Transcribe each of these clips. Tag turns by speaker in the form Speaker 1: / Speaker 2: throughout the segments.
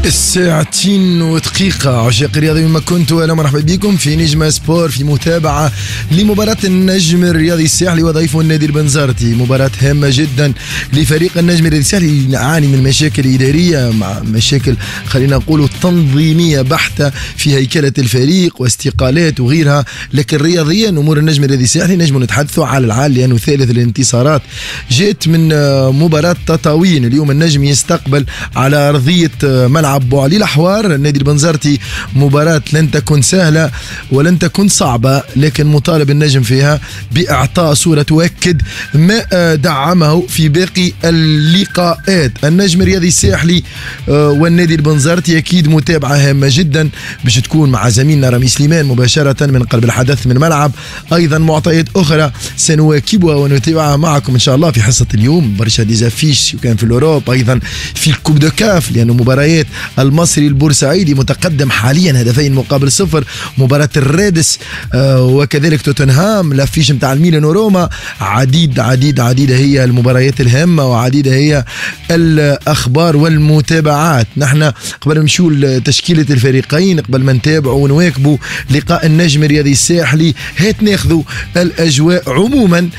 Speaker 1: الساعتين ودقيقة. عشاق الرياضي مما كنتوا، أهلا مرحبا بكم في نجمة سبور في متابعة لمباراة النجم الرياضي الساحلي وضيفه النادي البنزرتي. مباراة هامة جدا لفريق النجم الرياضي الساحلي، يعاني من مشاكل إدارية مع مشاكل خلينا نقول تنظيمية بحتة في هيكلة الفريق واستقالات وغيرها، لكن رياضيا أمور النجم الرياضي الساحلي نجم نتحدثوا على العال، لأنه ثالث الانتصارات جاءت من مباراة تطاوين. اليوم النجم يستقبل على أرضية ملعب بوعلي الأحوار النادي البنزرتي مباراة لن تكن سهلة ولن تكن صعبة، لكن مطالب النجم فيها بإعطاء صورة تؤكد ما دعمه في باقي اللقاءات. النجم الرياضي الساحلي والنادي البنزرتي أكيد متابعة هامة جدا باش تكون مع زميلنا رامي سليمان مباشرة من قلب الحدث من ملعب. أيضا معطيات أخرى سنواكبها ونتابعها معكم إن شاء الله في حصة اليوم. برشا ديزافيش وكان في الأوروب، أيضا في الكوب دو كاف، لأنه مباريات المصري البورسعيدي متقدم حاليا 2-0. مباراة الرادس وكذلك توتنهام، لافيش متاع الميلان وروما. عديدة هي المباريات الهامة وعديدة هي الأخبار والمتابعات. نحن قبل نمشيو لتشكيلة الفريقين، قبل ما نتابعوا ونواكبوا لقاء النجم الرياضي الساحلي، هات ناخذوا الأجواء عموما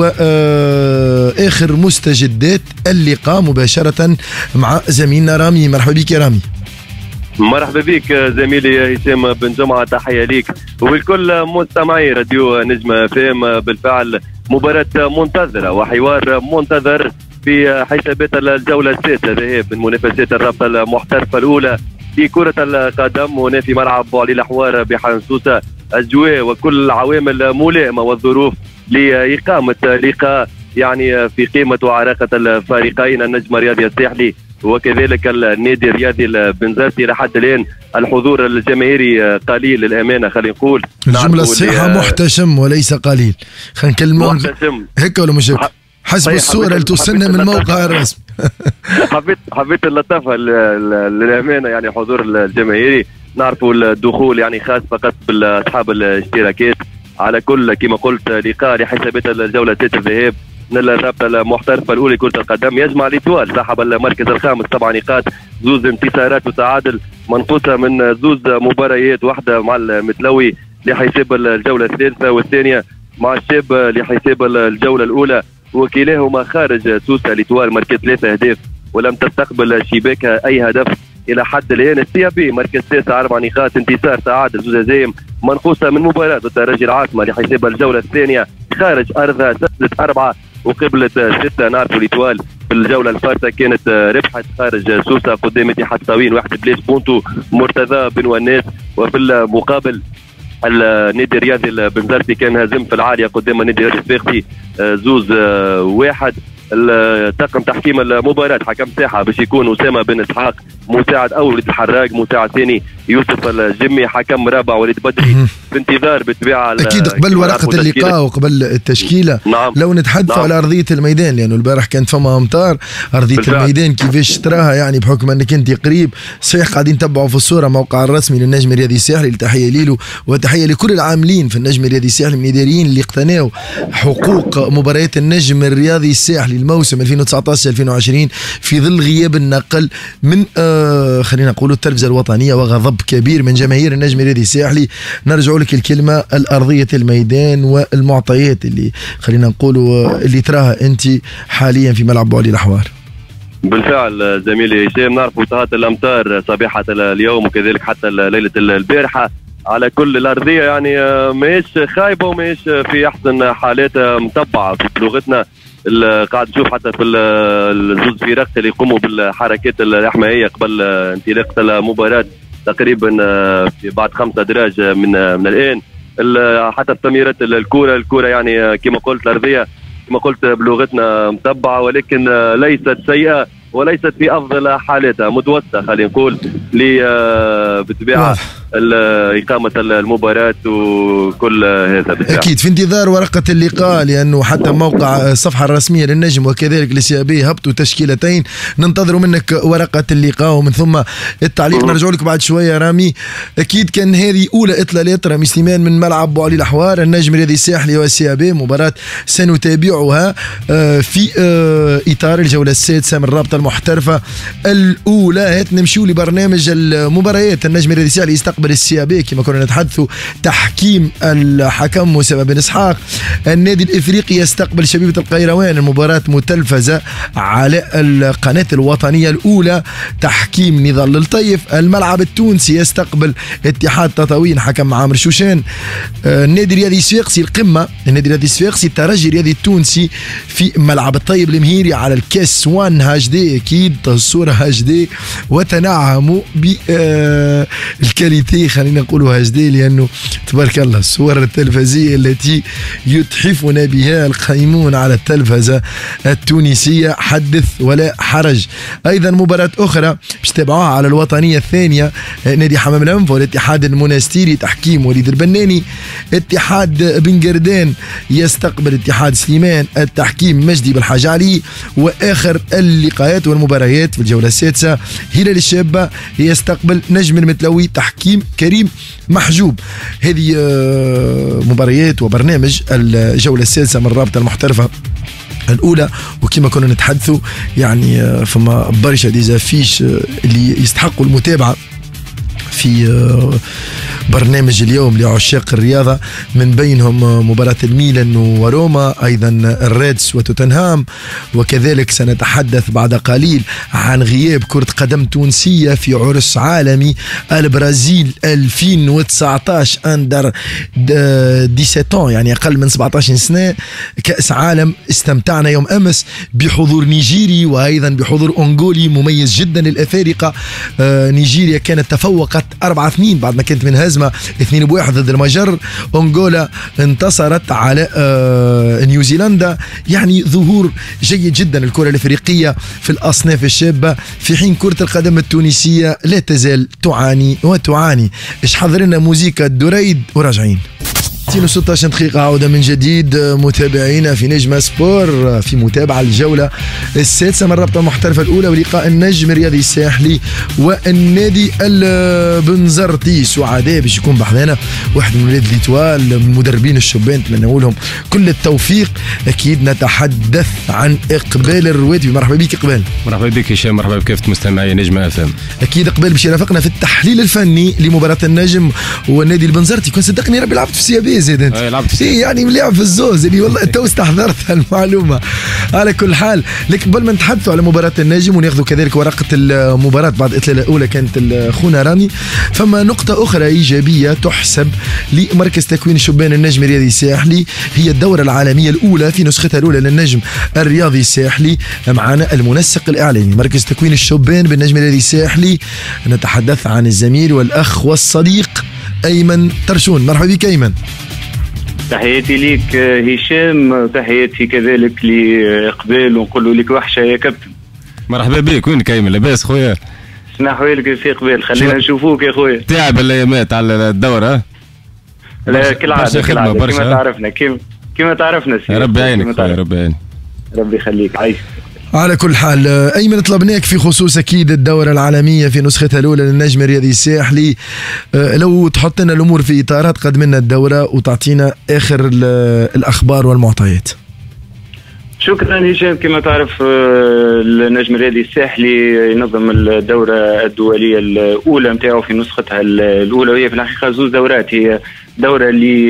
Speaker 1: وآخر مستجدات اللقاء مباشرة مع زميلنا رامي. مرحبا بك يا رامي.
Speaker 2: مرحبا بك زميلي هشام بن جمعة، تحية ليك ولكل مستمعي راديو نجمة فام. بالفعل مباراة منتظرة وحوار منتظر في حسابات الجولة السادسة ذهاب من منافسات الرابطة المحترفة الأولى لكرة القدم هنا في ملعب بوعلي الأحوار بحنسوسة. أجواء وكل العوامل ملائمة والظروف لإقامة لقاء يعني في قيمة وعراقة الفريقين النجم الرياضي الساحلي وكذلك النادي الرياضي البنزرتي. لحد الآن الحضور الجماهيري قليل للأمانة، خلينا نقول
Speaker 1: الجملة الصحيحة محتشم وليس قليل. خلينا نكلموا هيك ولا مش هيك؟ حسب الصورة اللي توصلنا من الموقع الرسمي.
Speaker 2: حبيت اللطافة للأمانة، يعني حضور الجماهيري. نعرفوا الدخول يعني خاص فقط بأصحاب الاشتراكات. على كل كما قلت لقاء لحسابات الجولة السادسة الذهاب من الرابطة المحترفة الأولى لكرة القدم يجمع ليتوال صاحب المركز الخامس 7 نقاط، 2 انتصارات وتعادل، منقوصة من 2 مباريات، واحدة مع المتلوي لحساب الجولة الثالثة والثانية مع الشاب لحساب الجولة الأولى، وكلاهما خارج سوسة. ليتوال مركز 3 أهداف ولم تستقبل شباكها أي هدف إلى حد الآن. السيابي مركز 9 4 نقاط، انتصار تعادل 2 هزايم، منقوصة من مباراة الترجي العاصمة لحساب الجولة الثانية خارج أرضها، سجلت 4 وقبلت 6. نعرفوا ليتوال في الجولة الفارطة كانت ربحت خارج سوسة قدام اتحاد طاوين 1 بليس بونتو مرتضى بن وناس. وفي المقابل النادي الرياضي البنزرتي كان هزم في العالية قدام النادي الرياضي الصفاقسي 2-1. طاقم تحكيم المباراة حكم ساحة باش يكون أسامة بن إسحاق، مساعد أول وليد الحراق، مساعد ثاني يوسف الجمي، حكم رابع وليد بدري. في انتظار بالطبيعة
Speaker 1: أكيد قبل ورقة اللقاء وقبل التشكيلة.
Speaker 2: نعم.
Speaker 1: لو نتحدثوا على أرضية الميدان، لأنه البارح كانت فما أمطار، أرضية الميدان كيفاش تراها يعني بحكم أنك أنت قريب؟ صحيح قاعدين نتبعوا في الصورة موقع الرسمي للنجم الرياضي الساحلي، تحية ليلو وتحية لكل العاملين في النجم الرياضي الساحلي من الإداريين اللي اقتناوا حقوق مباريات النجم الرياضي الساحلي الموسم 2019-2020 في ظل غياب النقل من خلينا نقولوا التلفزة الوطنية وغضب كبير من جماهير النجم الرياضي الساحلي. نرجع لك الكلمة، الأرضية الميدان والمعطيات اللي خلينا نقولوا اللي تراها أنت حاليا في ملعب بوعلي الأحوار.
Speaker 2: بالفعل زميلي هشام، نعرفوا طهات الأمطار صباحة اليوم وكذلك حتى ليلة البارحة على كل الأرضية، يعني ماهيش خايبة وماهيش في أحسن حالاتها، مطبعة بلغتنا. قاعد نشوف حتى في الزوز فرق اللي يقوموا بالحركات الإحمائية قبل انطلاقة المباراة تقريبا بعد 5 دراج من الآن. حتى تمريرات الكرة يعني كما قلت الأرضية كما قلت بلغتنا مطبعة، ولكن ليست سيئة وليست في أفضل حالاتها، متوسطة خلينا نقول. بالطبيعة إقامة المباراة وكل هذا.
Speaker 1: أكيد في انتظار ورقة اللقاء، لأنه حتى موقع الصفحة الرسمية للنجم وكذلك لسيابي هبطوا تشكيلتين. ننتظر منك ورقة اللقاء ومن ثم التعليق. نرجع لك بعد شوية رامي. أكيد كان هذه أولى إطلالات رامي سليمان من ملعب بوعلي الأحوار، النجم الرياضي الساحلي والسيابي، مباراة سنتابعها في إطار الجولة السادسة من الرابطة المحترفة الأولى. هات نمشيو لبرنامج المباريات. النجم الرياضي الساحلي يستقبل السيابي كما كنا نتحدثوا، تحكيم الحكم موسى بن اسحاق. النادي الافريقي يستقبل شبيبة القيروان، المباراة متلفزة على القناة الوطنية الأولى، تحكيم نضال الطيف. الملعب التونسي يستقبل اتحاد تطاوين، حكم عامر شوشان. النادي الرياضي الصفاقسي القمة، النادي الرياضي الصفاقسي الترجي الرياضي التونسي في ملعب الطيب المهيري على الكاس 1 اتش دي، اكيد الصورة اتش دي، وتنعموا بالكاليتي خلينا نقولوا اتش دي، لانه تبارك الله الصور التلفزية التي يتحفنا بها القائمون على التلفزة التونسية، حدث ولا حرج. ايضا مباراة اخرى باش تتابعوها على الوطنية الثانية، نادي حمام الانف والاتحاد المنستيري تحكيم وليد البناني. اتحاد بن قردان يستقبل اتحاد سليمان، التحكيم مجدي بالحاج علي. واخر اللقاءات والمباريات في الجولة السادسة، هلال الشابة يستقبل نجم المتلوي، تحكيم كريم محجوب. هذه مباريات وبرنامج الجولة السادسة من الرابطة المحترفة الأولى. وكما كنا نتحدثوا يعني فما برشا ديزافيش اللي يستحقوا المتابعة في برنامج اليوم لعشاق الرياضة، من بينهم مباراة الميلان وروما، أيضا الريدز وتوتنهام. وكذلك سنتحدث بعد قليل عن غياب كرة قدم تونسية في عرس عالمي البرازيل 2019 أندر 17، يعني أقل من 17 سنة، كأس عالم. استمتعنا يوم أمس بحضور نيجيري وأيضا بحضور أنغولي مميز جدا للأفارقة. نيجيريا كانت تفوقت 4-2 بعد ما كانت من هزمة 2-1 ضد المجر. أنغولا انتصرت على نيوزيلندا. يعني ظهور جيد جدا الكرة الأفريقية في الأصناف الشابة، في حين كرة القدم التونسية لا تزال تعاني وتعاني. ايش حضر لنا موسيقى الدريد وراجعين. 16 دقيقة عودة من جديد متابعينا في نجم سبور في متابعة الجولة السادسة من الرابطة المحترفة الأولى، ولقاء النجم الرياضي الساحلي والنادي البنزرتي. سعداء باش يكون بحذانا واحد من ولاد ليتوال من المدربين الشبان، نتمنى لهم كل التوفيق. أكيد نتحدث عن إقبال الرواتبي. مرحبا بك إقبال.
Speaker 3: مرحبا بك هشام، مرحبا بكافة مستمعي نجم اف ام.
Speaker 1: أكيد إقبال باش يرافقنا في التحليل الفني لمباراة النجم والنادي البنزرتي. كنت صدقني ربي لعبت في سيابي زيد انت. يعني ملعب في الزوز اللي والله تو استحضرت المعلومه. على كل حال، لكن قبل ما نتحدثوا على مباراه النجم وناخذوا كذلك ورقه المباراه بعد الاطلاله الاولى كانت خونا رامي، فما نقطه اخرى ايجابيه تحسب لمركز تكوين شبان النجم الرياضي الساحلي، هي الدوره العالميه الاولى في نسختها الاولى للنجم الرياضي الساحلي. معنا المنسق الاعلامي مركز تكوين الشبان بالنجم الرياضي الساحلي، نتحدث عن الزميل والاخ والصديق ايمن ترشون. مرحبا بك ايمن.
Speaker 4: تحياتي ليك هشام، تحياتي كذلك لإقبال، ونقول لك وحشة يا كابتن.
Speaker 3: مرحبا بك، وينك ايمن؟ لاباس خويا؟
Speaker 4: شنو احوالك سي إقبال؟ خلينا نشوفوك يا خويا.
Speaker 3: تعب الايامات على الدورة؟
Speaker 4: لا كالعادة كالعادة كما تعرفنا كما تعرفنا سي.
Speaker 3: ربي يعينك خويا، ربي يعينك.
Speaker 4: ربي يخليك، عايش.
Speaker 1: على كل حال أيمن، طلبناك في خصوص أكيد الدورة العالمية في نسختها الأولى للنجم الرياضي الساحلي، لو تحط لنا الأمور في إطارات قد منا الدورة وتعطينا آخر الأخبار والمعطيات.
Speaker 4: شكرا هشام. كما تعرف النجم الرياضي الساحلي ينظم الدورة الدولية الأولى نتاعو في نسختها الأولى، وهي في الحقيقة زوج دورات. هي دورة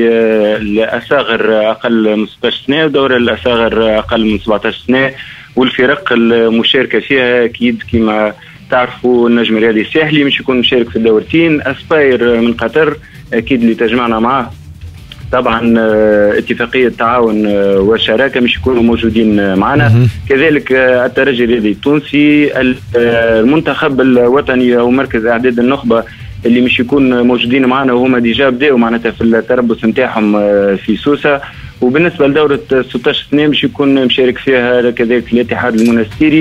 Speaker 4: للأصاغر أقل من 16 سنة ودورة للأصاغر أقل من 17 سنة، والفرق المشاركة فيها أكيد كما تعرفوا النجم الرياضي الساحلي مش يكون مشارك في الدورتين. أسباير من قطر أكيد اللي تجمعنا معه طبعا اتفاقية تعاون وشراكة مش يكونوا موجودين معنا. كذلك الترجي الرياضي التونسي، المنتخب الوطني أو مركز إعداد النخبة اللي مش يكون موجودين معنا، وهما ديجا بداوا معناتها في التربص نتاعهم في سوسة. وبالنسبة لدورة 16 سنة مش يكون مشارك فيها كذلك الاتحاد المنستيري،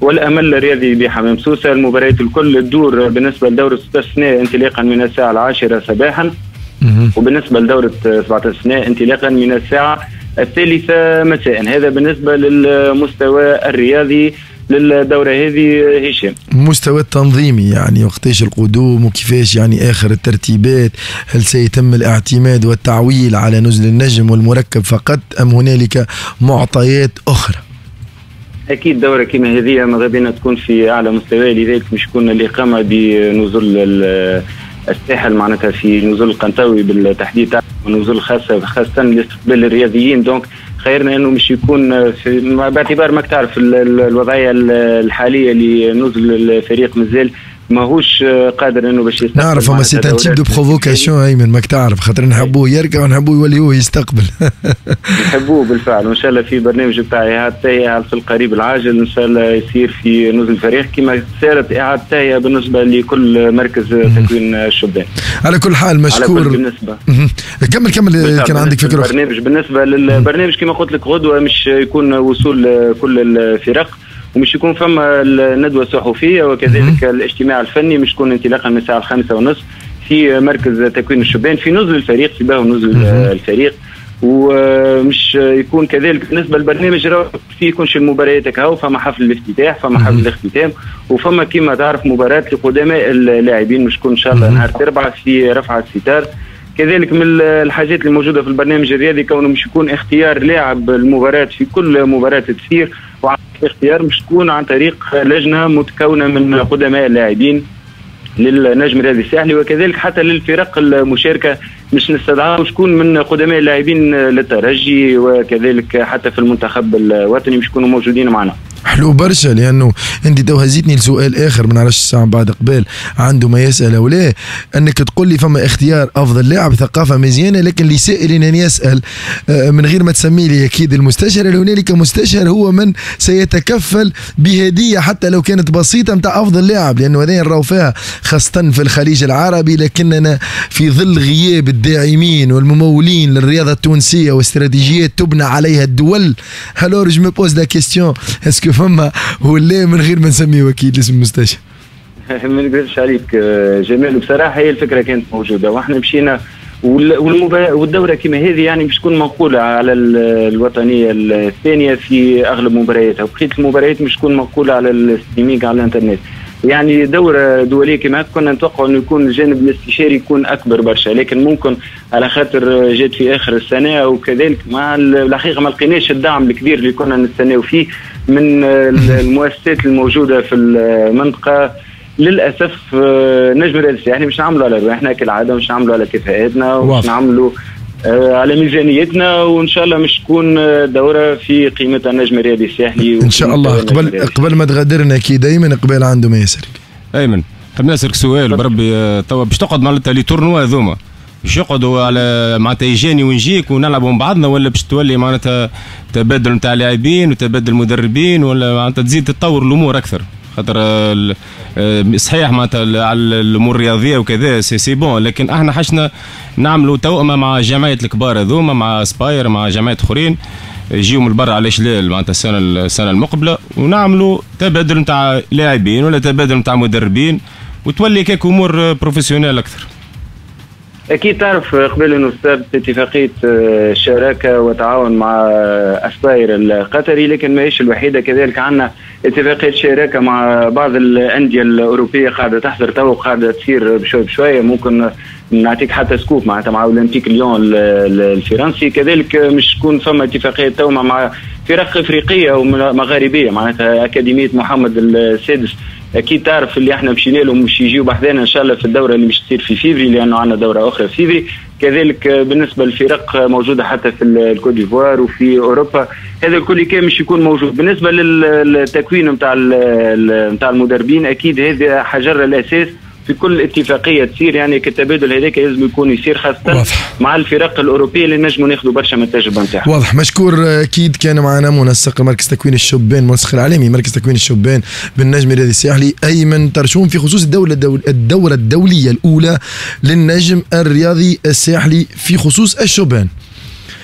Speaker 4: والامل الرياضي بحمام سوسه. المباريات الكل تدور بالنسبه لدوره 16 سنه انطلاقا من الساعه 10 صباحا، وبالنسبه لدوره 17 سنه انطلاقا من الساعه 3 مساء. هذا بالنسبه للمستوى الرياضي للدورة هذه. هشام،
Speaker 1: مستوى التنظيمي يعني وقتاش القدوم وكيفاش يعني آخر الترتيبات؟ هل سيتم الاعتماد والتعويل على نزل النجم والمركب فقط أم هنالك معطيات أخرى؟
Speaker 4: أكيد دورة كما هذه ماذا بينا تكون في أعلى مستوى، لذلك مش تكون الإقامة بنزول الساحل معناتها في نزول القنطاوي بالتحديد، ونزول خاصة لاستقبال الرياضيين. دونك خيرنا انه مش يكون باعتبار ماك تعرف الوضعيه الحاليه لنزل الفريق مازال ماهوش قادر انه باش يستقبل.
Speaker 1: نعرف اما سي ان تيب دو بروفوكاسيون ايمن ماك تعرف، خاطر نحبوه يركع ونحبوه يولي هو يستقبل.
Speaker 4: نحبوه بالفعل، وان شاء الله في برنامج بتاع اعاده تهيئه في القريب العاجل ان شاء الله يصير في نزل الفريق كما صارت اعاده تهيئه بالنسبه لكل مركز تكوين الشبان.
Speaker 1: على كل حال مشكور. بالنسبه كمل كان عندك فكره.
Speaker 4: البرنامج بالنسبه للبرنامج كما قلت لك غدوه مش يكون وصول كل الفرق، ومش يكون فما الندوة الصحفية وكذلك الاجتماع الفني مش يكون انطلاقا من الساعة 5:30 في مركز تكوين الشبان في نزل الفريق، في باهو نزل الفريق. ومش يكون كذلك بالنسبة للبرنامج في يكونش المباريات هكا، فما حفل الافتتاح، فما حفل الاختتام، وفما كما تعرف مباراة لقدماء اللاعبين مش تكون ان شاء الله نهار 4 في رفعة الستار. كذلك من الحاجات اللي موجودة في البرنامج الرياضي كونه مش يكون اختيار لاعب المباراة في كل مباراة تصير، الاختيار مش تكون عن طريق لجنه متكونه من قدماء اللاعبين للنجم الرياضي الساحلي، وكذلك حتى للفرق المشاركه مش نستدعوا شكون من قدماء اللاعبين للترجي، وكذلك حتى في المنتخب الوطني مش يكونوا موجودين معنا.
Speaker 1: حلو برشا، لانه انت تو هزيتني لسؤال اخر ما نعرفش الساعه بعد قبال عنده ما يسال او لا، انك تقول لي فما اختيار افضل لاعب ثقافه مزيانه، لكن لسائل ان يسال من غير ما تسمي لي اكيد المستشار، هنالك مستشار هو من سيتكفل بهديه حتى لو كانت بسيطه نتاع افضل لاعب، لانه هذه نراو فيها خاصه في الخليج العربي، لكننا في ظل غياب الداعمين والممولين للرياضه التونسيه واستراتيجيات تبنى عليها الدول. هالور جو مي بوز لا كيستيون اسكو فما ولا من غير ما نسميه وكيل اسم المستشفى؟
Speaker 4: ما نقدرش عليك جمال، بصراحه هي الفكره كانت موجوده واحنا مشينا، والدوره كما هذه يعني باش تكون منقوله على الوطنيه الثانيه في اغلب مبارياتها، وبقيه المباريات مش تكون منقوله على الستريمينغ على الانترنت. يعني دوره دوليه كما كنا نتوقع انه يكون الجانب الاستشاري يكون اكبر برشا، لكن ممكن على خاطر جات في اخر السنه وكذلك مع الحقيقه ما لقيناش الدعم الكبير اللي كنا نستناو فيه من المؤسسات الموجوده في المنطقه. للاسف نجم الرياضي الساحلي مش نعملوا على احنا كالعاده، مش نعملوا على كفاءاتنا، ومش نعملوا على ميزانيتنا، وان شاء الله مش تكون دوره في قيمتها النجم الرياضي الساحلي
Speaker 1: ان شاء الله. قبل ما تغادرنا اكيد دائما قبل عنده ما يسرك
Speaker 3: ايمن، حاب نسالك سؤال بربي. توا باش تقعد معناتها لي تورنوا هذوما باش يقعدوا على معناتها يجيني ونجيك ونلعبوا مع بعضنا، ولا باش تولي معناتها تبادل نتاع لاعبين وتبادل مدربين، ولا معناتها تزيد تطور الامور اكثر؟ خاطر صحيح معناتها على الامور الرياضيه وكذا سي بون، لكن احنا حشنا نعملوا توأمه مع جمعيه الكبار هذوما، مع سباير، مع جمعيات اخرين يجيو من برا علاش لا معناتها السنه المقبله، ونعملوا تبادل نتاع لاعبين ولا تبادل نتاع مدربين، وتولي كيك امور بروفيسيونيل اكثر.
Speaker 4: اكيد تعرف قبل انه صارت اتفاقيه شراكه وتعاون مع اسباير القطري، لكن ماهيش الوحيده، كذلك عندنا اتفاقيه شراكه مع بعض الانديه الاوروبيه قاعده تحضر تو، قاعده تصير بشوي بشويه. ممكن نعطيك حتى سكوب معناتها مع اولمبيك ليون الفرنسي، كذلك مش تكون فما اتفاقيه تو مع فرق افريقيه ومغاربيه، معناتها اكاديميه محمد السادس. اكيد تعرف اللي احنا مشينا لهم مش يجيو بحذانا ان شاء الله في الدوره اللي مش تصير في فيفري، لانه عندنا دوره اخرى في فيفري. كذلك بالنسبه للفرق موجوده حتى في الكوت ديفوار وفي اوروبا، هذا الكل كان مش يكون موجود. بالنسبه للتكوين نتاع المدربين، اكيد هذا حجر الاساس في كل اتفاقيه تصير، يعني كالتبادل هذاك لازم يكون يصير خاصه واضح مع الفرق الاوروبيه اللي نجموا ناخذوا برشا من التجربه نتاعها.
Speaker 1: واضح. مشكور. اكيد كان معنا منسق مركز تكوين الشبان، منسق العالمي مركز تكوين الشبان بالنجم الرياضي الساحلي ايمن ترشوم في خصوص الدوره الدوليه الاولى للنجم الرياضي الساحلي في خصوص الشبان.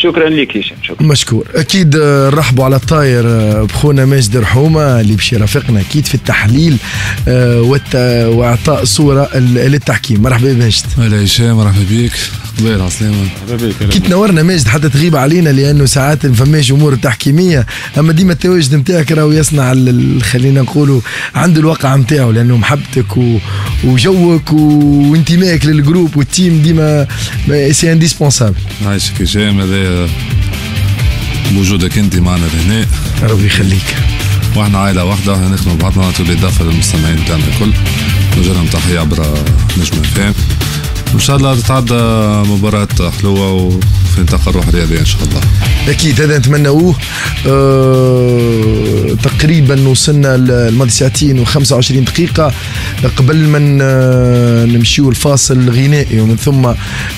Speaker 4: شكرا لك هشام. شكرا.
Speaker 1: مشكور. اكيد نرحبوا على الطاير بخونا ماجد رحومه اللي باش يرافقنا اكيد في التحليل واعطاء صوره للتحكيم. مرحبا ماجد.
Speaker 5: هلا هشام، مرحبا بيك. قبيل عسلامة.
Speaker 3: مرحبا بك.
Speaker 1: كي تنورنا ماجد حتى تغيب علينا لانه ساعات ما فماش امور تحكيميه، اما ديما التواجد نتاعك راهو يصنع خلينا نقولوا عنده الواقع نتاعو، لانه محبتك وجوك وانتمائك للجروب والتيم ديما سي انديسبونسابل.
Speaker 5: عايشك هشام، هذا بوجودك انت معنا لهنا
Speaker 1: ربي يخليك.
Speaker 5: واحنا عائله واحده، احنا نخدموا بعضنا. تولي اضافه للمستمعين بتاعنا الكل، نوجه لهم تحيه عبر نجم فهم. وان شاء الله تتعدى مباراه حلوه وفي نطاق الروح الرياضيه ان شاء الله.
Speaker 1: اكيد هذا نتمنوه. تقريبا وصلنا الماضي ساعتين و25 دقيقه قبل ما نمشيو الفاصل الغنائي، ومن ثم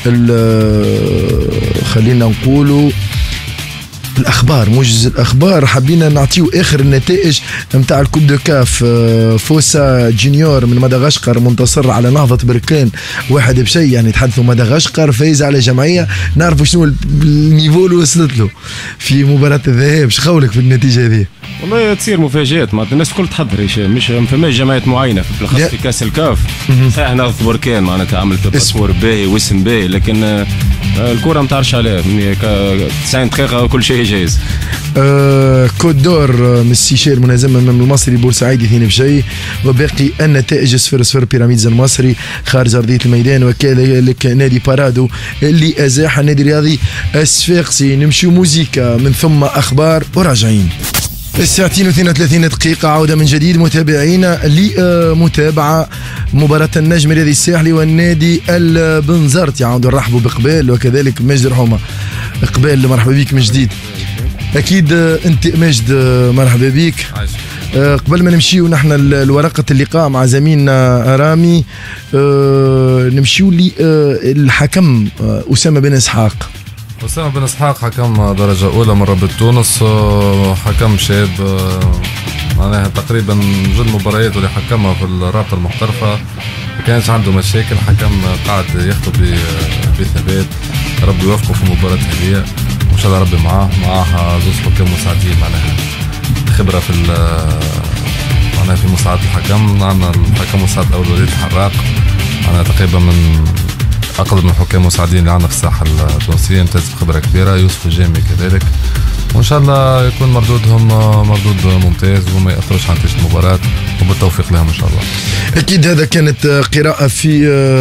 Speaker 1: خلينا نقولوا الاخبار، موجز الاخبار. حبينا نعطيو اخر النتائج نتاع الكوب دو كاف. فوسا جونيور من مدغشقر منتصر على نهضة بركان 1-0، يعني تحدثوا مدغشقر فايز على جمعية. نعرفوا شنو النيفو اللي وصلت له في مباراة الذهاب. شو قولك في النتيجة هذه؟
Speaker 3: والله تصير مفاجآت، معناتها الناس الكل تحضر هشام، مش ما فماش جمعيات معينة بالاخص في كاس الكاف. صحيح نهضة بركان معناتها عملت باسبور باهي واسم باهي، لكن الكرة ما تعرفش عليها 90 دقيقة كل شيء جايز.
Speaker 1: كوت دور من السيشير منازمة من المصري بورسعيدي 2-0، وباقي النتائج 0-0 بيراميدز المصري خارج أرضية الميدان، وكذلك نادي بارادو اللي أزاح النادي الرياضي الصفاقسي. نمشي موزيكا من ثم أخبار وراجعين. الساعتين و32 دقيقة عودة من جديد متابعينا لمتابعة مباراة النجم الرياضي الساحلي والنادي البنزرتي. عودوا نرحبوا بقبال وكذلك ماجد رحومة. قبال مرحبا بك من جديد. أكيد أنت ماجد مرحبا بك. قبل ما نمشيو نحن الورقة اللقاء مع زميلنا رامي، نمشيو للحكم أسامة بن إسحاق.
Speaker 5: أسامة بن إسحاق حكم درجة أولى مرة بتونس، حكم شاب معناها تقريبا جل مباريات اللي حكمها في الرابطة المحترفة ما كانش عنده مشاكل. حكم قاعد يخطب بثبات، ربي يوفقه في المباراة هذه وإن شاء الله ربي معاه زوج حكام مساعدين معناها خبرة في معناها في مساعدة الحكم. عندنا الحكم مساعد أول وليد الحراق، معناها تقريبا من أقل من الحكام المساعدين اللي عندنا في الساحة التونسية، يمتاز بخبرة كبيرة. يوسف الجامي كذلك، وإن شاء الله يكون مردودهم مردود ممتاز وما يأثرش على نتيجة المباراة، وبالتوفيق لهم إن شاء الله.
Speaker 1: أكيد هذا كانت قراءة في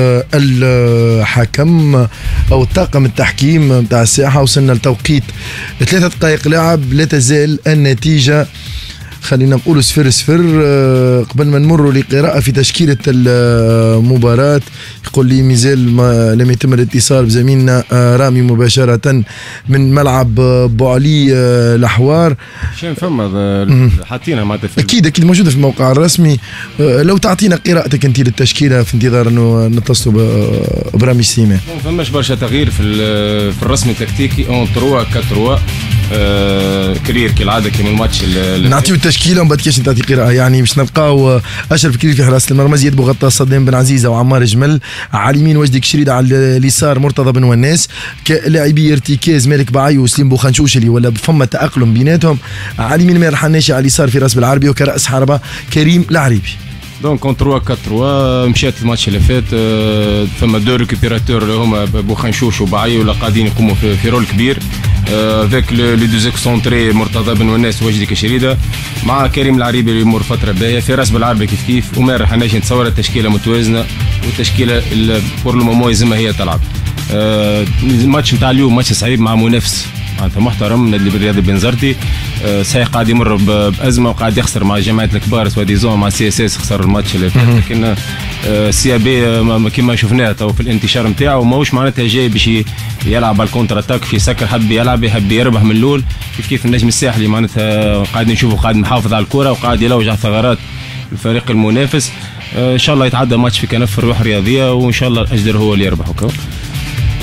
Speaker 1: الحكم أو الطاقم التحكيم بتاع الساحة. وصلنا لتوقيت 3 دقائق لعب، لا تزال النتيجة خلينا نقول 0-0. قبل ما نمر لقراءة في تشكيلة المباراة، يقول لي مازال لم يتم الاتصال بزميلنا رامي مباشرة من ملعب بوعلي الأحوار.
Speaker 3: شين فما حاطينها معناتها
Speaker 1: أكيد موجودة في الموقع الرسمي. لو تعطينا قراءتك أنت للتشكيلة في انتظار أنه نتصلوا برامي سليمان.
Speaker 3: ما فماش برشا تغيير في الرسم التكتيكي. 3-4 كرير كالعاده كيما الماتش.
Speaker 1: نعطيو التشكيله ومن بعد كاش نعطي قراءه. يعني باش نلقاو اشرف كرير في حراسه المرمى، زياد بوغطاس، صدام بن عزيزه وعمار جمل. على اليمين وجدي كشريد، على اليسار مرتضى بن وناس. كلاعبي ارتكاز مالك بعيو وسليم بوخنشوشلي ولا فما تاقلم بيناتهم. على اليمين ماهر حناشي، على اليسار فراس بالعربي، وكراس حربه كريم العريبي.
Speaker 3: دونك 3-4 مشات الماتش اللي فات. فما دو ريكوبيراتور اللي هما بوخنشوش وبعيو ولا قاعدين يقوموا في رول كبير. افيك لو دوز اكسونتري مرتضى بن وناس وجدي كشريده مع كريم العريبي اللي يمر فتره باهيه. فراس بالعربي كيف وماهر حناشي. نتصور التشكيله متوازنه والتشكيله بور لو مومون يلزمها هي تلعب. الماتش نتاع اليوم ماتش صعيب مع منافس معناتها محترم، نادي الرياضي بنزرتي. صحيح قاعد يمر بازمه وقاعد يخسر مع جماعه الكبار سوا ديزون مع سي اس اس، خسر الماتش اللي فات. لكن سي بي كما شفناه تو في الانتشار نتاعو ماهوش معناتها جاي باش يلعب على الكونتر اتاك في سكر، حب يلعب يحب يربح من الاول كيف النجم الساحلي معناتها قاعد نشوفه قاعد محافظ على الكره وقاعد يلوج على ثغرات الفريق المنافس. ان شاء الله يتعدى ماتش في كنف الروح الرياضيه وان شاء الله الاجدر هو اللي يربح.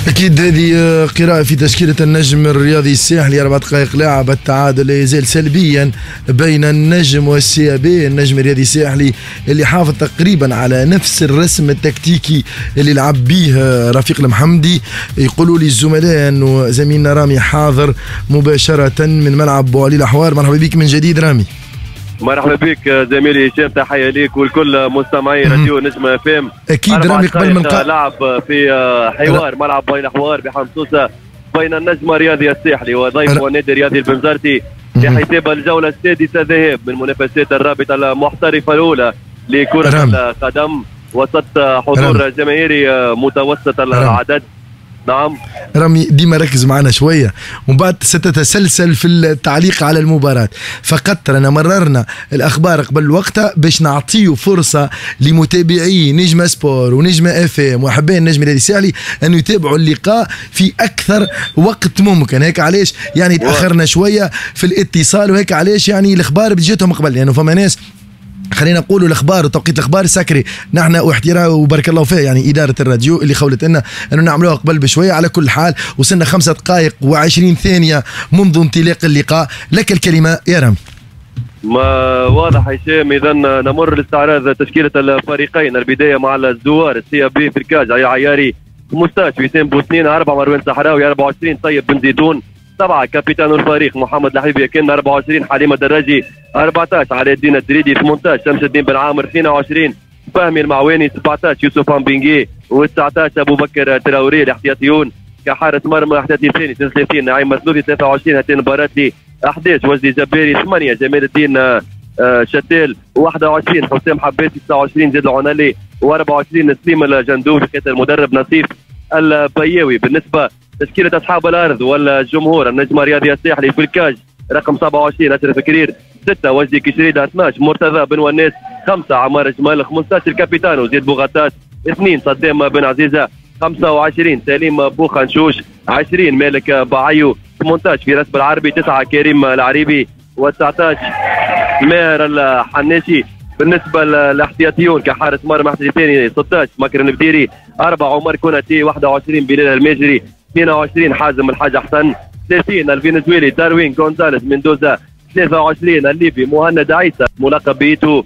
Speaker 1: أكيد هذه قراءة في تشكيلة النجم الرياضي الساحلي. 4 دقائق لاعب، التعادل لا يزال سلبيا بين النجم والسي بي. النجم الرياضي الساحلي اللي حافظ تقريبا على نفس الرسم التكتيكي اللي لعب به رفيق المحمدي. يقولوا لي الزملاء أنه زميلنا رامي حاضر مباشرة من ملعب بوعلي الأحوار. مرحبا بك من جديد رامي.
Speaker 2: مرحبا بك زميلي هشام، تحيه ليك ولكل مستمعي راديو نجم اف ام.
Speaker 1: اكيد رامي قبل من
Speaker 2: لعب في حوار ملعب بين احوار بحمصوصه بين النجم الرياضي الساحلي وضيفه النادي الرياضي البنزرتي لحساب الجوله السادسه ذهاب من منافسات الرابطه المحترفه الاولى لكره القدم وسط حضور جماهيري متوسط العدد. نعم
Speaker 1: رامي ديما ركز معنا شويه ومن بعد ستتسلسل في التعليق على المباراه. فقط رانا مررنا الاخبار قبل وقتها باش نعطيه فرصه لمتابعي نجم سبور ونجم اف ام وحبايب النجم الرياضي الساحلي ان يتابعوا اللقاء في اكثر وقت ممكن. هيك علاش يعني تاخرنا شويه في الاتصال، وهيك علاش يعني الاخبار بجيتهم قبل، لانه يعني فما ناس خلينا نقولوا الاخبار وتوقيت الاخبار سكري. نحن واحترام وبارك الله فيه يعني اداره الراديو اللي خولت لنا انه نعملوها قبل بشويه. على كل حال وصلنا 5 دقائق و20 ثانيه منذ انطلاق اللقاء. لك الكلمه يا رامي.
Speaker 2: ما واضح هشام، اذا نمر لاستعراض تشكيله الفريقين. البدايه مع الزوار السي بي في الكاج عياري 15 وسام بوسنين، 4 مروان صحراوي، 24 طيب بن زيتون، 7 كابيتان الفريق محمد لحبيب يكن، 24 حليمه الدراجي، 14 علاء الدين الدريدي، 18 شمس الدين بن عامر، 22 فهمي المعواني، 17 يوسف امبينجي، و19 ابو بكر تراوري. الاحتياطيون كحارس مرمى احتياطي ثاني 33 نعيم مسلوفي، 23 هاتين مباراه لي 11 وجدي جباري، 8 جمال الدين شتال، 21 حسام حباتي، 29 زيد العنالي، و24 سليم الجندوفي كيت المدرب نصيف البياوي. بالنسبه تشكيله اصحاب الارض والجمهور، النجم الرياضي الساحلي في الكاج رقم 27 اشرف كرير، 6 وجدي كشريده، 12 مرتضى بن وناس، 5 عمار جمال، 15 كابيتانو زيد بوغطاس، 2 صدام بن عزيزه، 25 سليم بوخنشوش، 20 مالك بعيو، 18 فراس بالعربي، 9 كريم العريبي، و19 ماهر الحناشي. بالنسبه للاحتياطيون كحارس مرمى احتياطي ثاني 16 مكر البديري، 4 عمر كوناتي، 21 بلال الماجري، 22 حازم الحاج حسن، 30 الفنزويلي داروين غونزاليز مندوزا، 23 الليبي مهند عيسى ملقب بيتو،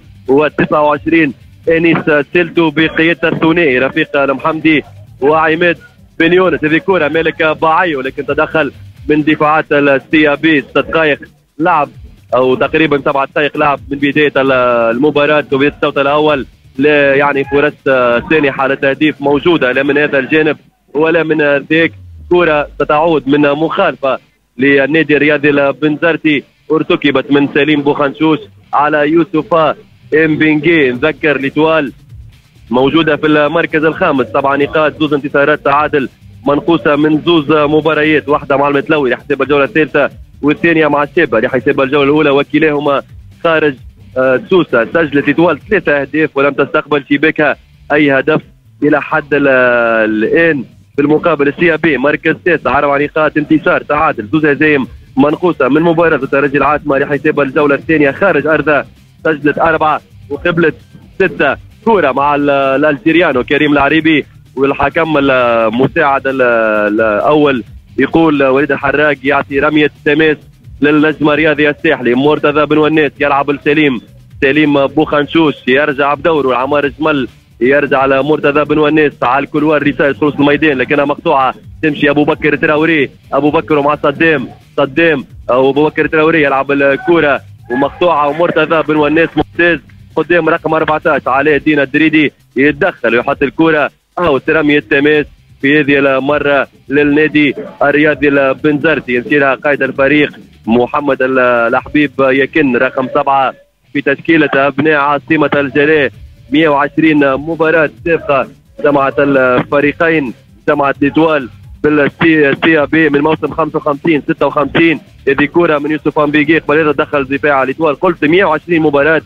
Speaker 2: و29 انيس سيلتو بقياده الثنائي رفيق المحمدي وعماد بن يونس. هذه كره مالك باعيو لكن تدخل من دفاعات السي بي. 6 دقائق لعب او تقريبا 7 دقائق لعب من بدايه المباراه وبدايه الشوط الاول. لا يعني فرص ثانيه حاله تهديف موجوده لا من هذا الجانب ولا من ذاك. كره ستعود من مخالفه للنادي الرياضي البنزرتي ارتكبت من سليم بوخنشوش على يوسف امبينجي. نذكر لتوال موجوده في المركز الخامس 7 نقاط، 2 انتصارات، تعادل منقوصه من 2 مباريات، واحده مع المتلوي لحساب الجوله الثالثه والثانيه مع الشابه لحساب الجوله الاولى، وكلاهما خارج سوسه. سجلت لتوال 3 اهداف ولم تستقبل شباكها اي هدف الى حد الان. بالمقابل السي بي مركز 9 4 نقاط، انتصار، تعادل، 2 هزايم منقوصه من مباراه الترجي العاصمه لحساب الجوله الثانيه خارج ارضها. سجلت 4 وقبلت 6. كوره مع الالجيريانو كريم العريبي، والحكم المساعد الاول يقول وليد الحراق يعطي رميه تماس للنجم الرياضي الساحلي. مرتضى بن وناس يلعب لسليم، سليم بوخنشوش يرجع بدوره، عمار جمل يرجع على مرتضى بن وناس على الكلوار رسالة خلص الميدان لكنها مقطوعه، تمشي ابو بكر تراوري، ابو بكر ومع صدام او ابو بكر تراوري يلعب الكوره ومقطوعه، ومرتضى بن وناس ممتاز قدام رقم 14 علاء الدين الدريدي يتدخل ويحط الكوره او رميه تماس في هذه المره للنادي الرياضي البنزرتي. يمشيلها قائد الفريق محمد الحبيب يكن رقم 7 في تشكيله ابناء عاصمه الجلاء. 120 مباراه سابقه جمعت الفريقين، جمعت لتوال بالسي بي من موسم 55 56. هذه كوره من يوسف امبيجي قبل هذا دخل دفاع لتوال. قلت 120 مباراه،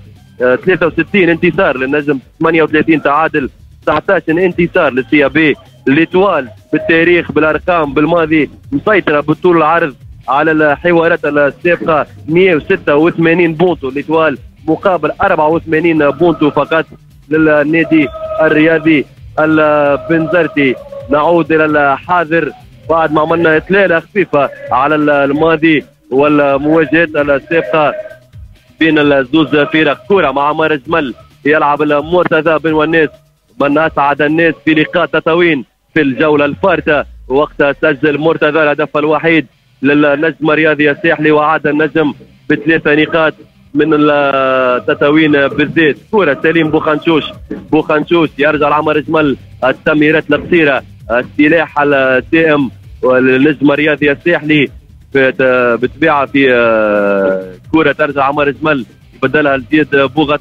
Speaker 2: 63 انتصار للنجم، 38 تعادل، 19 انتصار للسي بي. لتوال بالتاريخ بالارقام بالماضي مسيطره بالطول العرض على الحوارات السابقه، 186 بونتو لتوال مقابل 84 بونتو فقط للنادي الرياضي البنزرتي. نعود الى الحاضر بعد ما عملنا اطلاله خفيفه على الماضي والمواجهات السابقه بين الزوز فرق. كره مع عمار جمل يلعب المرتضى بن وناس من اسعد الناس في لقاء تطاوين في الجوله الفارته، وقتها سجل مرتضى الهدف الوحيد للنجم الرياضي الساحلي وعاد النجم بثلاثه نقاط من التطاوين بالذات. كره سليم بوخنشوش يرجع لعمر جمل، التمريرات القصيره السلاح الدائم والنجم الرياضي الساحلي بطبيعه في كره ترجع عمر جمل يبدلها لزياد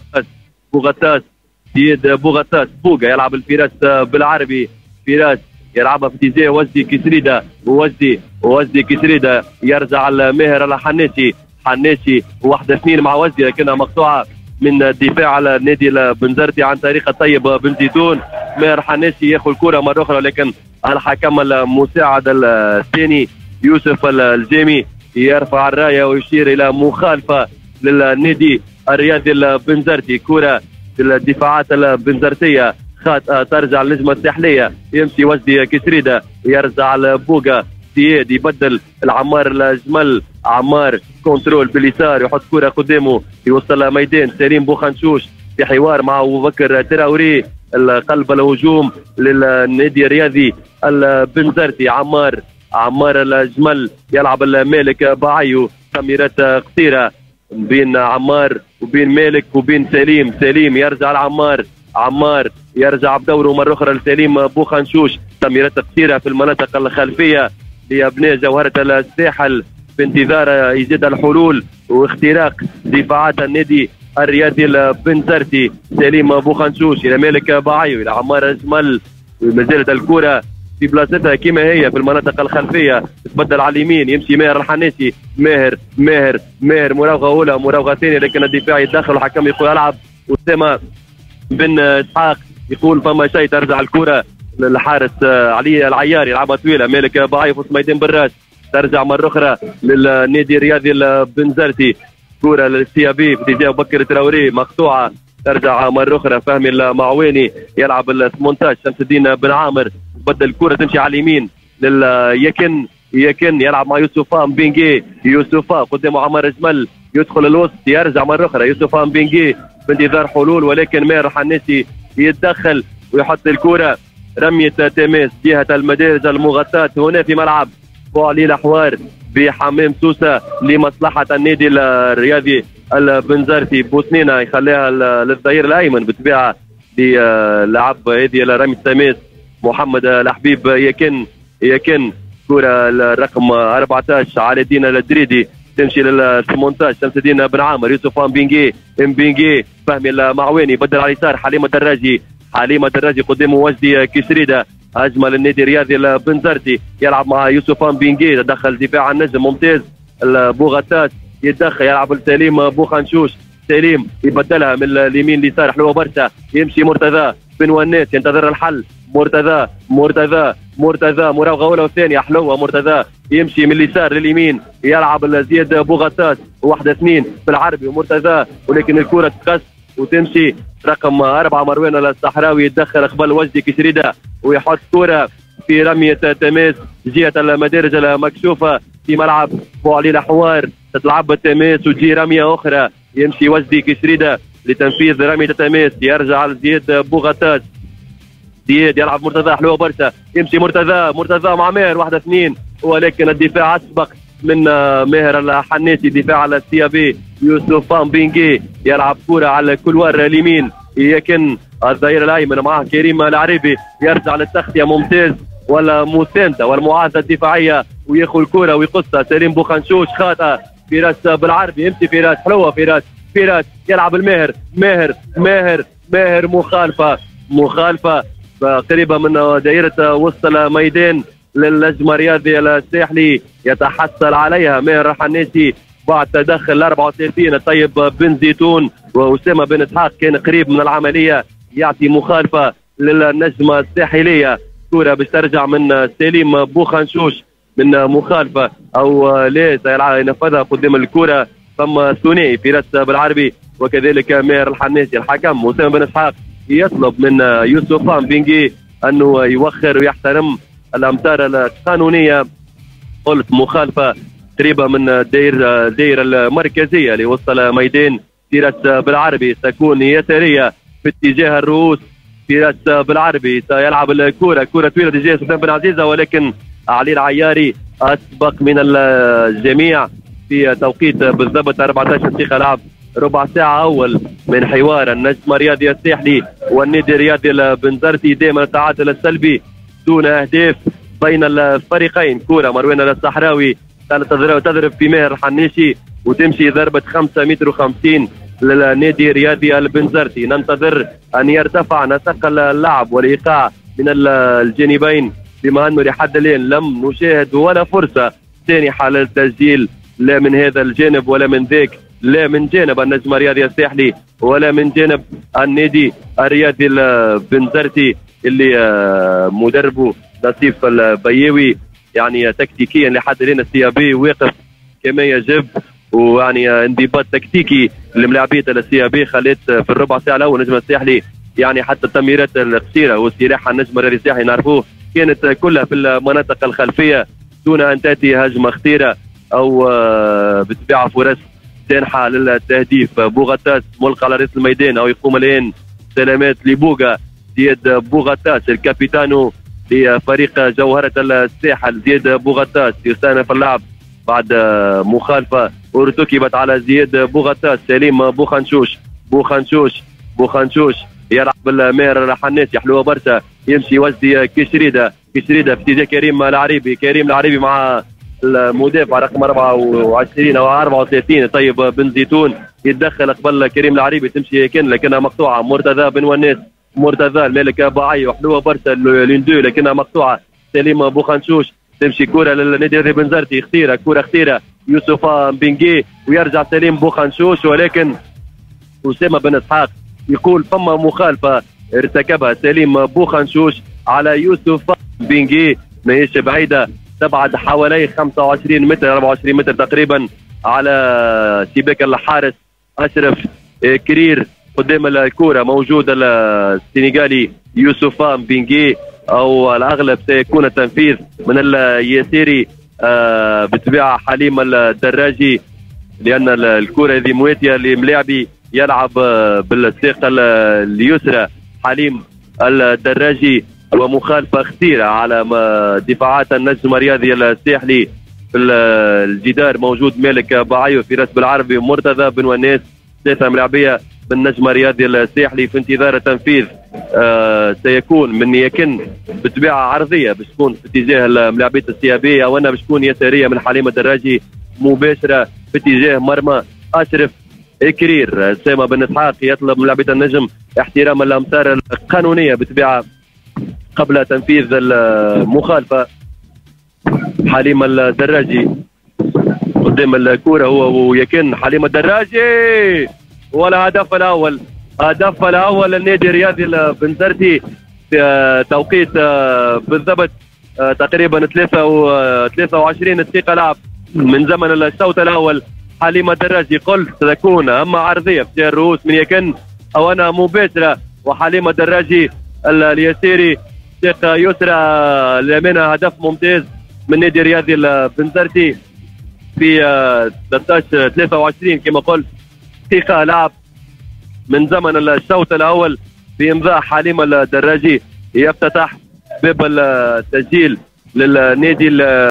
Speaker 2: بوغطاس زياد بوغطاس بوغا يلعب الفراس بالعربي، فراس يلعبها في اتجاه وزدي كسريده، وزدي كسريده يرجع الماهر الحناشي، حناشي 1-2 مع وزدي لكنها مقطوعه من دفاع النادي البنزرتي عن طريق الطيب بن زيتون. ماهر حناشي ياخذ الكره مره اخرى لكن الحكم المساعد الثاني يوسف الجامي يرفع الرايه ويشير الى مخالفه للنادي الرياضي البنزرتي. كره في الدفاعات البنزرتيه خاطئه ترجع للنجمه الساحليه، يمشي وزدي كسريده يرجع لبوغا زياد يبدل العمار الجمل، عمار كنترول باليسار يحط كره قدامه يوصل ميدان سليم بوخنشوش في حوار مع ابو بكر تراوري قلب الهجوم للنادي الرياضي البنزرتي. عمار الجمل يلعب المالك باعيو، تمريرات قصيره بين عمار وبين مالك وبين سليم يرجع لعمار، عمار يرجع بدوره مره اخرى لسليم بوخنشوش، تمريرات قصيره في المناطق الخلفيه لابناء جوهره الساحل بانتظار ايجاد الحلول واختراق دفاعات النادي الرياضي البنزرتي. سليم بوخنشوش الى مالك باعيو الى عمار الجمل، ما زالت الكره في بلاصتها كما هي في المناطق الخلفيه، تبدل على اليمين يمشي ماهر الحناشي، ماهر مراوغه اولى مراوغه ثانيه لكن الدفاع يتدخل والحكم يقول العب. اسامه بن اسحاق يقول فما شيء، ترجع الكره للحارس علي العيار يلعبها طويله، مالك باعي في ميدان براس، ترجع مره اخرى للنادي الرياضي البنزرتي. كره للسيابي في اتجاه بكر تراوري مقطوعه، ترجع مره اخرى فهمي المعواني يلعب ال 18 شمس الدين بن عامر، بدل الكره تمشي على اليمين يكن يلعب مع يوسفا مبينجي، يوسفا قدامه عمر جمل يدخل الوسط يرجع مره اخرى يوسفا مبينجي بانتظار حلول ولكن ماهر حناشي يتدخل ويحط الكره رميه تماس جهه المدارج المغطاه هنا في ملعب بوعلي الاحوار بحمام سوسه لمصلحه النادي الرياضي البنزرتي. بوسنينه يخليها للظهير الايمن بالطبيعه للعب هذه رميه تماس محمد الحبيب يكن كره الرقم 14 على الدين الدريدي تمشي لل 18 شمس الدين بن عامر، يوسف مبينجي فهمي المعواني بدل على اليسار حليمه الدراجي قدامه وجدي كسريده، اجمل النادي الرياضي البنزرتي يلعب مع يوسف مبينجي، تدخل دفاع النجم ممتاز، البوغاتات يتدخل يلعب لسليم بوخنشوش، سليم يبدلها من اليمين ليسار حلوه برشا، يمشي مرتضى بن وناس ينتظر الحل، مرتضى مراوغه اولى وثانيه حلوه، مرتضى يمشي من اليسار لليمين يلعب زياد بوغطاس 1-2 بالعربي ومرتضى، ولكن الكره تقص وتمشي رقم 4 مروان الصحراوي يتدخل قبل وجدي كسريده ويحط كره في رميه تماس جهه المدارج المكشوفه في ملعب بوعلي الاحوار، تتلعب التماس وتجي رميه اخرى يمشي وجدي كسريده لتنفيذ رميه التماس، يرجع لزياد بوغطاس، زياد يلعب مرتضى حلوه برشا، يمشي مرتضى مع ماهر 1-2 ولكن الدفاع اسبق من ماهر الحناشي، دفاع على السيابي يوسف مبينجي يلعب كره على الكولوار اليمين، يكن الظهير الايمن معه كريم العريبي يرجع للتغطيه ممتاز ولا مسانده والمعاهده الدفاعيه وياخذ الكره ويقصها سليم بوخنشوش، خاطئه فراس بالعربي يمشي فراس حلوه فراس يلعب الماهر ماهر مخالفه قريبه من دائره وسط الميدان للنجم الرياضي الساحلي يتحصل عليها ماهر الحناشي بعد تدخل 34 الطيب بن زيتون واسامه بن اسحاق كان قريب من العمليه يعطي مخالفه للنجمه الساحليه، كره باش ترجع من سليم بوخنشوش من مخالفه او لا ينفذها قدام الكره، ثم ثنائي فراس بالعربي وكذلك ماهر الحناشي. الحكم اسامه بن اسحاق يطلب من يوسف مبينجي انه يوخر ويحترم الامتار القانونيه. قلت مخالفه قريبه من الدائره المركزيه لوصل ميدان فراس بالعربي، تكون يساريه في اتجاه الرؤوس. فراس بالعربي سيلعب الكره، كره طويله اتجاه سلطان بن عزيزه، ولكن علي العياري اسبق من الجميع في توقيت بالضبط 14 دقيقه لعب، ربع ساعه اول من حوار النجم الرياضي الساحلي والنادي الرياضي البنزرتي. دائما التعادل السلبي دون اهداف بين الفريقين. كره مروان الصحراوي تضرب في ماهر الحنيشي وتمشي ضربه 5 متر و50 للنادي الرياضي البنزرتي. ننتظر ان يرتفع نسق اللعب والايقاع من الجانبين، بما انه لحد الان لم نشاهد ولا فرصه سانحه للتسجيل، لا من هذا الجانب ولا من ذاك، لا من جانب النجم الرياضي الساحلي ولا من جانب النادي الرياضي البنزرتي اللي مدربه نصيف البياوي. يعني تكتيكيا لحد الان السيابي واقف كما يجب، ويعني انضباط تكتيكي لملاعبيه السيابي خلت في الربع ساعه الاول النجم الساحلي يعني حتى التمريرات القصيره وسلاح النجم الرياضي الساحلي نعرفوه كانت كلها في المناطق الخلفيه دون ان تاتي هجمه خطيره او بتبيع فرص سانحه للتهديف. بوغتاس ملقى على رأس الميدان او يقوم الان سلامات لبوغا. زياد بوغتاس الكابيتانو لفريق جوهرة الساحل، زياد بوغتاس يستأنف اللعب بعد مخالفة ارتكبت على زياد بوغتاس. سليم بوخنشوش يلعب بالماهر الحناسي، حلوه برشا، يمشي يوزي كشريده في اتجاه كريم العريبي مع المدافع رقم 24 او 34 طيب بن زيتون، يتدخل قبل كريم العريبي، تمشي لكنها مقطوعه. مرتضى بن وناس، مرتضى الملك باعي وحلوه برشا ليندو لكنها مقطوعه. سليم بوخنشوش تمشي كره للنادي الرياضي بنزرتي، كره خطيره يوسف مبنجي، ويرجع سليم بوخنشوش، ولكن اسامه بن اسحاق يقول فما مخالفه ارتكبها سليم بوخنشوش على يوسف مبنجي، ماهيش بعيده، تبعد حوالي 25 متر 24 متر تقريبا على شباك الحارس اشرف كرير. قدام الكره موجود السنغالي يوسف مبنجي، او الاغلب سيكون التنفيذ من اليسيري بطبيعه حليم الدراجي، لان الكره هذه مواتيه لملاعبي يلعب بالساق اليسرى حليم الدراجي، ومخالفه خطيره على دفاعات النجم الرياضي الساحلي. في الجدار موجود مالك باعيو في راس بالعربي، مرتضى بن وناس، ثلاثه ملاعبيه بالنجم الرياضي الساحلي في انتظار التنفيذ. سيكون من يكن بطبيعه عرضيه باش تكون في اتجاه الملاعبيه السيابيه، او انها باش تكون يساريه من حليم الدراجي مباشره في اتجاه مرمى اشرف كرير. اسامه بن اسحاق يطلب من لاعبيه النجم احترام الامتار القانونيه بطبيعه قبل تنفيذ المخالفه. حليم الدراجي قدام الكره هو ويكن حليم الدراجي، والهدف الاول للنادي الرياضي البنزرتي في توقيت بالضبط تقريبا 23 دقيقه لعب من زمن الشوط الاول. حليم الدراجي قلت تكون اما عرضيه في الرؤوس من يكن او انها مباشره، وحليم الدراجي اليسيري شيخ يسرى للامانه هدف ممتاز من النادي الرياضي البنزرتي في 23 كما قلت دقيقه لعب من زمن الشوط الاول بامضاء حليم الدراجي، يفتتح باب التسجيل للنادي